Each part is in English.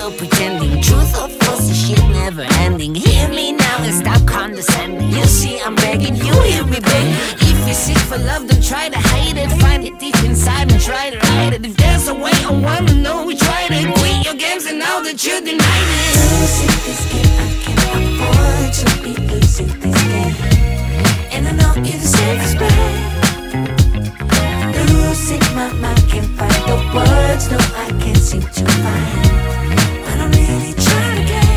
you're pretending. Truth or false, the shit never ending. Hear me now and stop condescending. You see I'm begging, you hear me begging. If you're sick for love, don't try to hide it. Find it deep inside and try to hide it. If there's a way, I wanna know we tried it. Quit your games and now that you denied it. Losing this game, I can't afford to be losing this game. And I know you deserve respect. Losing my mind, can't find the words. No, I can't seem to find. But I'm really trying to get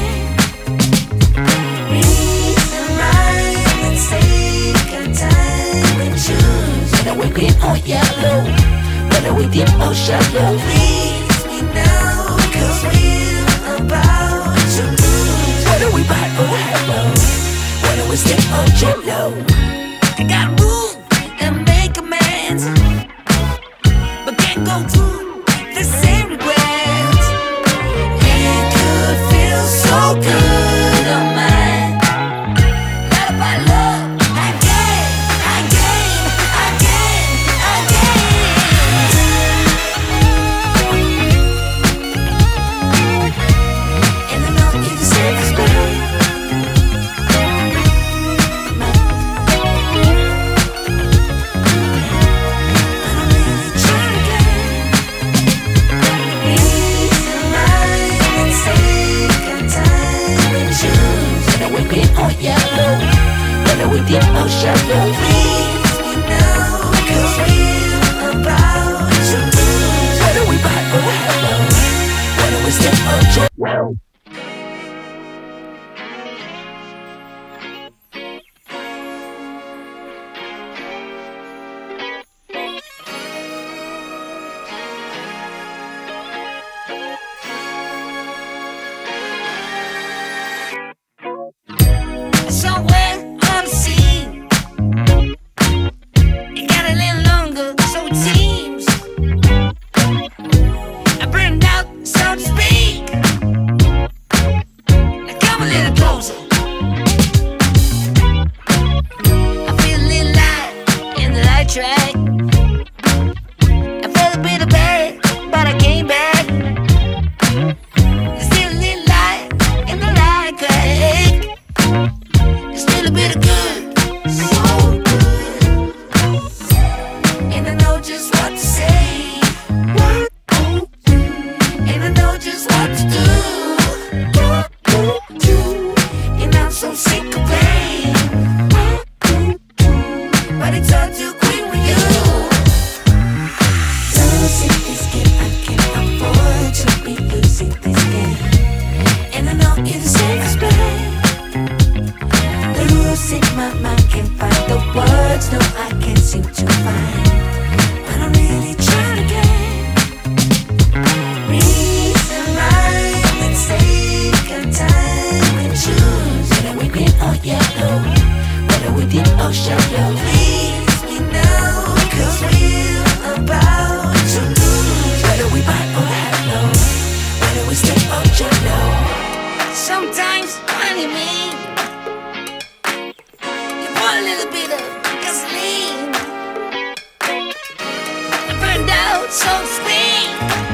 reason right. Let's take our time and choose. Whether we green or yellow, whether we deep or shallow. Please me now, cause we're about to lose. Whether we buy or hello, whether we stick or jello. I gotta move and make amends, but can't go through the same regrets. It could feel so good on mine. Love by love, again, again, again, again. And I know you deserve respect. Yellow, whether we deep or shallow. Please me now, cause we're about to lose. Whether we buy or hello, whether we step or jello. Somewhere unseen, it got a little longer, so it seems. I burned out, so to speak. Now come a little closer. I feel a little light in the light track. I felt a bit of bad, but I came back. There's still a little light in the light track. Still a bit of good, so good. And I know just what to say. And I know just what to do. And I'm so sick of pain. But it's hard to quit with you. Losing this game, I can't afford to be losing this game. And I know you deserve respect. Losing my mind, can't find the words. No, I can't seem to find. But I'm really trying to get reason right. Let's take our time and choose. Whether we green or yellow, whether we deep or shallow. Please me now, cause we're about to lose. Whether we buy or hello, whether we step or jello. Sometimes when you mean, you put a little bit of gasoline. I burned out, so to speak.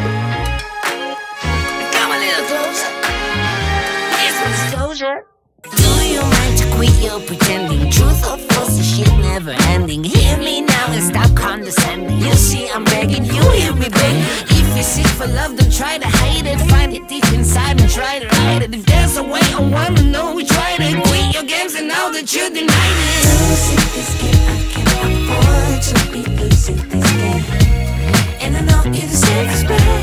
Come a little closer. Here's some disclosure. Do you mind to quit your pretending? Truth or false, the shit never ending. Hear me now and stop condescending. You see I'm begging, you hear me begging. If you're sick for love, don't try to hide it. Find it deep inside and try to hide it. If there's a way, I wanna know we tried it. Quit your games and now that you denied it. Losing this game, I can't afford to be losing this game. And I know you deserve respect.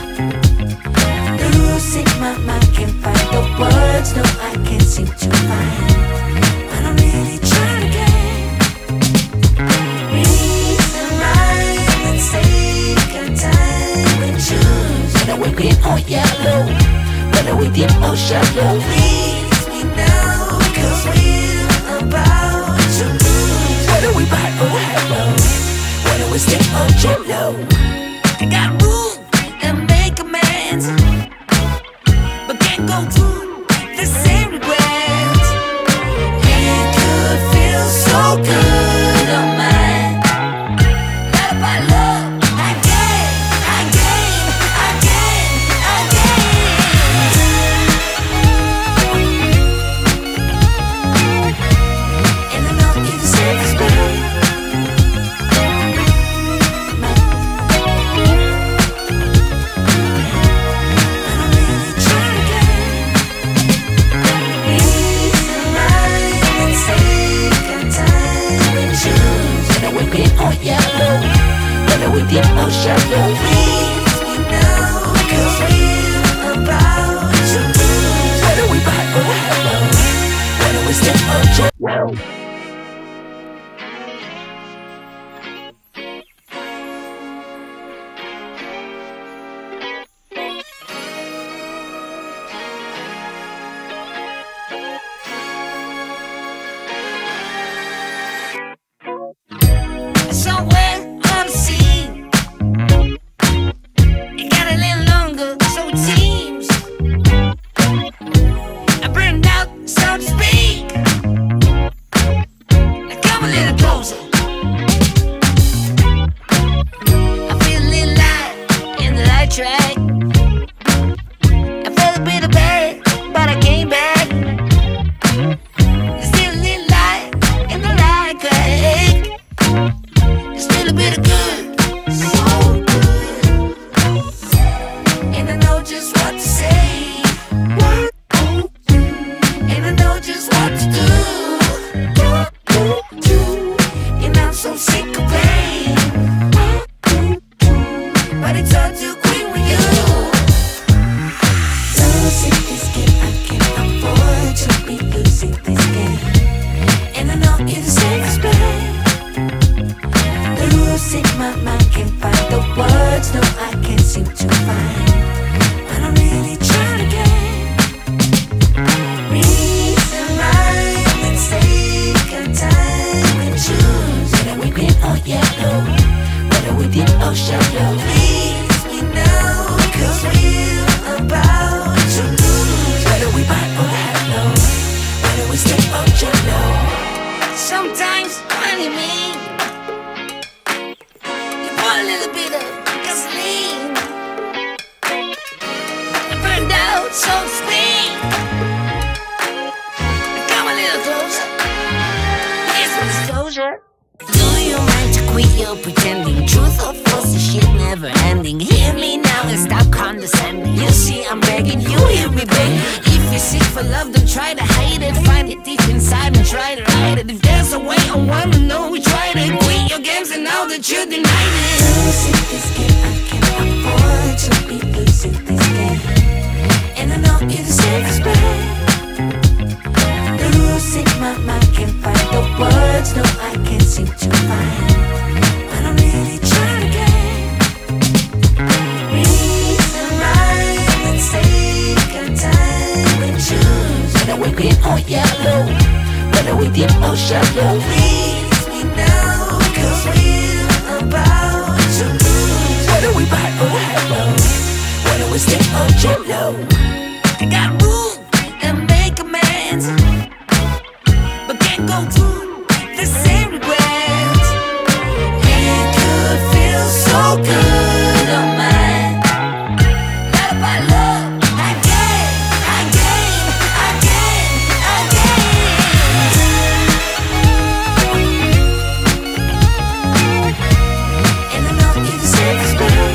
Losing my mind, can't find the words. No, I can't seem to find. But I'm really trying to get reason right. Let's take our time and choose. Whether we green or yellow, whether we deep or shallow. Please me now, cause we're about to lose. Whether we buy or hello, whether we stick or jello. I gotta move and make amends, but can't go through the same regrets. It could feel so good on mine. Love by love, again, again, again, again. shallow. Freeze me now, 'cause we're about to lose. Whether we buy or hello, whether we step or jump. Somewhere unseen, it got a little longer, so it seems. I burned out, so to speak. Now come a little closer. I feel a little light in the light track. I felt a bit of bad, but I came back. There's still a little light in the light track. Still a bit of good, so good. And I know just what to say, and I know just what to do. And I'm so sick of pain, but it's all too quick with you. Losing this game, I can't afford to be losing this game. And I know it's safe to play. Losing my mind, can't find the words, no I can't seem to find. But I'm really trying again. Reason, rhyme, and take a time and choose. Whether we green or yellow, whether we deep or shallow. Please me now, 'cause we're about to lose. Whether we buy or hello, whether we stay or jello. Sometimes when you mean, you put a little bit of gasoline. I burned out, so to speak. Come a little closer. Here's some disclosure. Do you mind to quit your pretending? Truth or false, the shit never ending. Hear me now and stop condescending. You see, I'm begging you, hear me begging. If you're sick for love, don't try to hide it. Find it deep inside and try to hide it. If there's a way, I wanna know we tried it. Quit your games and now that you denied it. Losing this game, I can't afford to be losing this game. And I know it's safe to play. Losing my mind, can't find the words, no I can't seem to find. But I'm really trying again. Reason, rhyme, and take a time and choose. Whether we green or yellow, whether we deep or shallow. Please me now, 'cause we're about to lose. Whether we buy or hello, whether we stay or jello. I got room and make amends, but can't go through the same regrets. It could feel so good on mine. Love by love, again, again, again, again. And I know it's safe to play.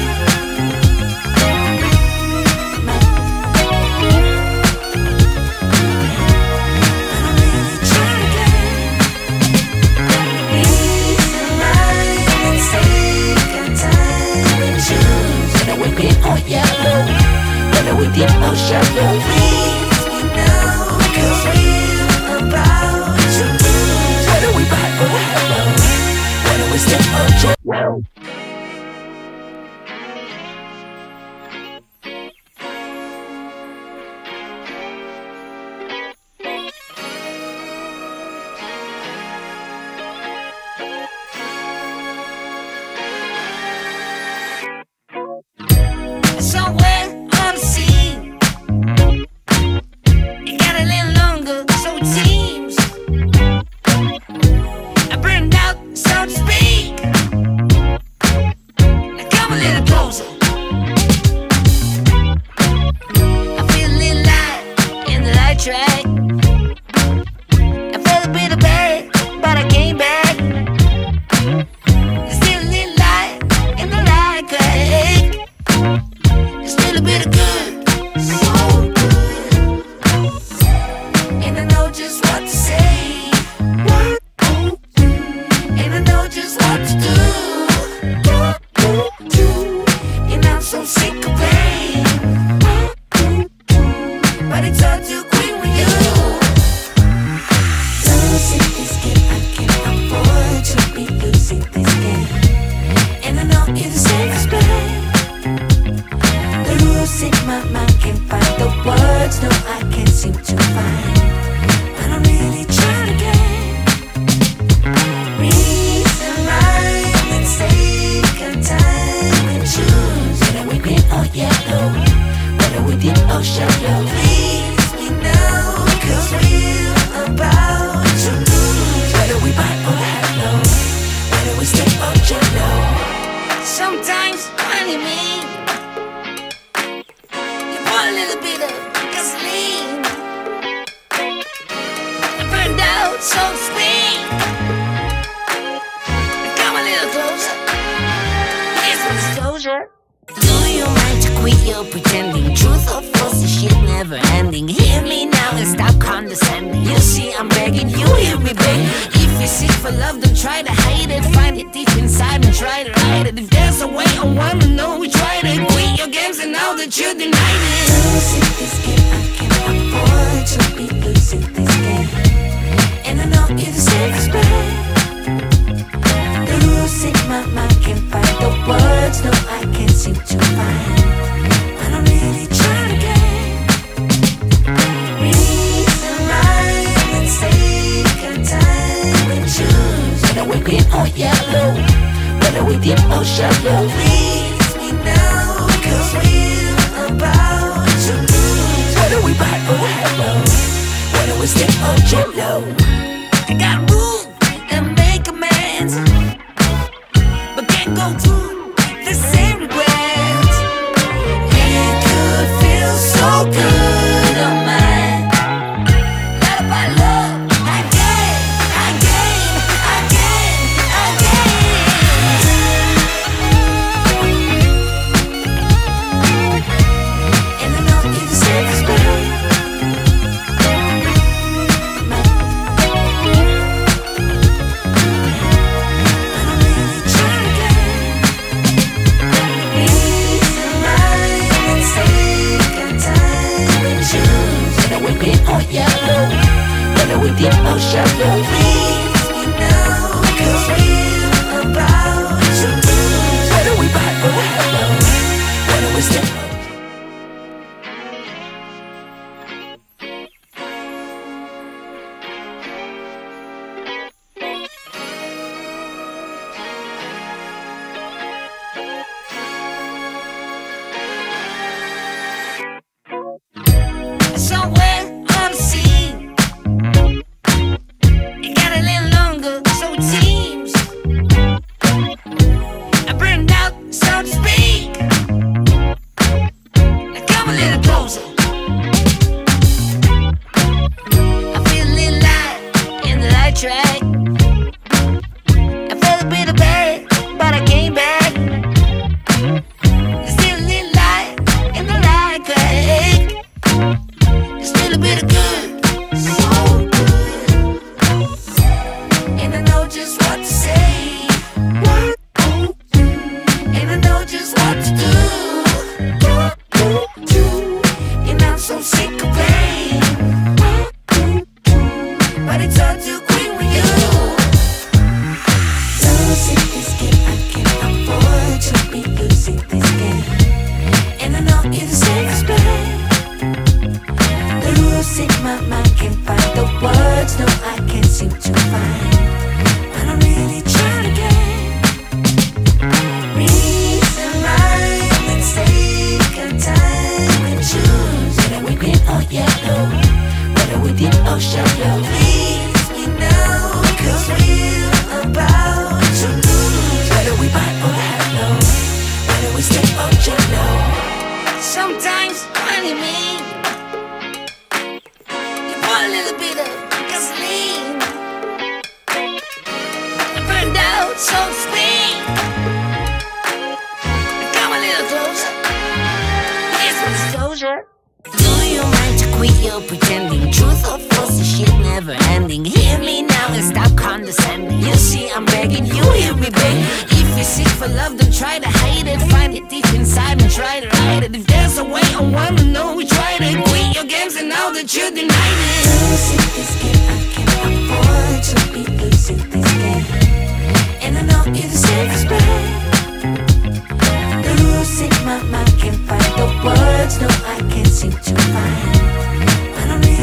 Deep or shallow, please me now, 'cause we're about to lose. Whether we buy or hello, whether we step or jello. Somewhere unseen, it got a little longer, so it seems. I burned out, so to speak. seem to find what I'm really trying to get. Reason, rhyme, let's take our time and choose whether we green or yellow, whether we deep or shallow. Please me now, cause we're about to lose. Whether we buy or hello, whether we stay or jello. Sometimes when you mean, you put a little bit of gasoline. I burned out, so to speak. Come a little closer. Here's my disclosure. Do you mind to quit your pretending? Truth or false, this shit never ending. Hear me now and stop condescending. You see I'm begging, you hear me begging. If you're sick for love, don't try to hide it. Find it deep inside and try to hide it. If there's a way, I wanna know we tried it. Quit your games and now that you denied it. Losing this game, I can't afford to be losing this game. And I know you're the safest bet. Losing my mind, can't find the words. No, I can't seem to find what I'm really trying to get. Reason, rhyme, let's take our time and choose whether we're green or yellow, whether we deep or shallow. Please me now, cause we're about to lose. Whether we buy or hello, whether we stay or jello. I got room and make amends, but can't go through the same regrets. It could feel so good on mine. Let by love again, again, again, again. And I know you're the safest bet. Yellow, whether we deep or shallow. Please me now, cause we're about to lose. Whether we buy or hello, whether we stay. Somewhere unseen, it got a little longer, so it seems. I burned out, so to speak. Now come a little closer. I feel a little light in the light track. I felt a bit of bad, but I came back. There's still a little light in the light track. Still a bit of good, So good. And I know just what to say. And I know just what to do. And I'm so sick of pain, but it's hard to quit with you. Losing this game, I can't afford to be losing this game. And I know you're the safest bet. Losing my mind, can't find the words. No, I can't seem to find what I'm really trying to get. Reason, rhyme, let's take our time and choose whether we green or yellow, whether we deep or shallow. Please me now, cause we're about to lose. Whether we buy or hello, whether we stay or jello. sometimes when you mean, you put a little bit of gasoline. I burned out, so to speak. Come a little closer. Here's my disclosure. Do you mind to quit your pretending? Truth or false, this shit never ending. Hear me now and stop condescending. You see I'm begging, you hear me begging. If you're sick for love, don't try to hide it. Find it deep inside and try to hide it. If there's a way, I wanna know we tried it. Quit your games and now that you denied it. Losing this game, I can't afford to be losing this game. And I know you're the safest bet. Losing my mind, can't find the words. No, I can't seem to find what I'm really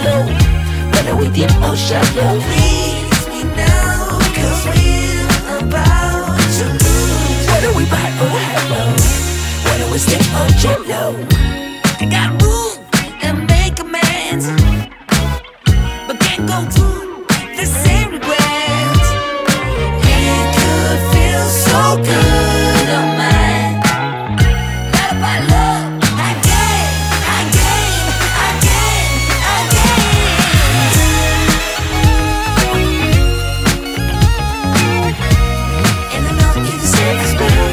shallow, whether we deep or shallow. Please me now, cause we're about to lose. Whether we buy or hello, whether we stick or jello. I got room and make amends, but can't go through the same regrets. It could feel so good on mine. Not about love, again, again, again, again. And I know you're the safest way.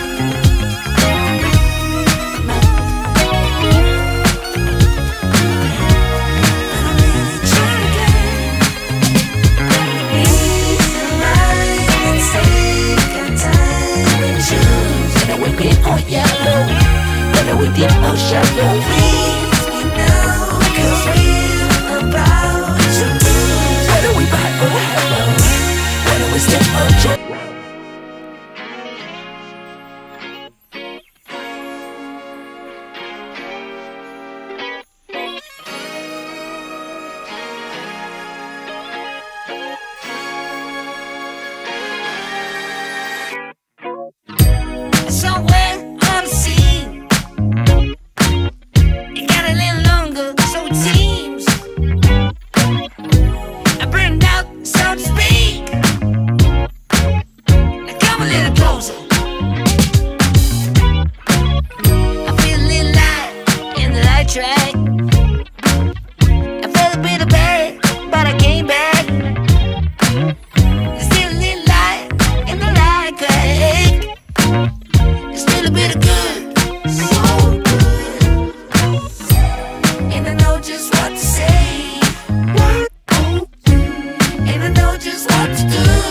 Yellow, whether we deep or shallow. Please me now, cause we're about to lose. Whether we buy or hello, whether we step or jump. Somewhere on the scene, it got a little longer, so it seems. I burned out, so to speak. Now come a little closer. I feel a little light in the light track. I felt a bit of bad, but I came back. There's still a little light in the light track. Still a bit of good, so good. And I know just what to say, and I know just what to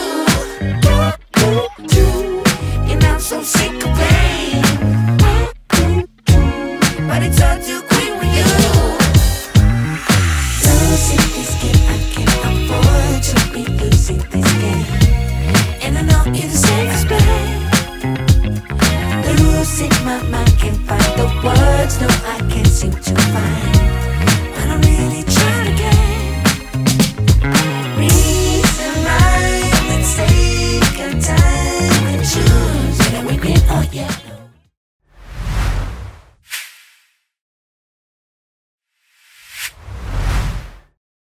do. And I'm so sick of pain, but it's hard to agree with you. Losing this game, I can't afford to be losing this game. And I know you're the safest bet. Losing my mind, can't find the words, no, I can't seem to find.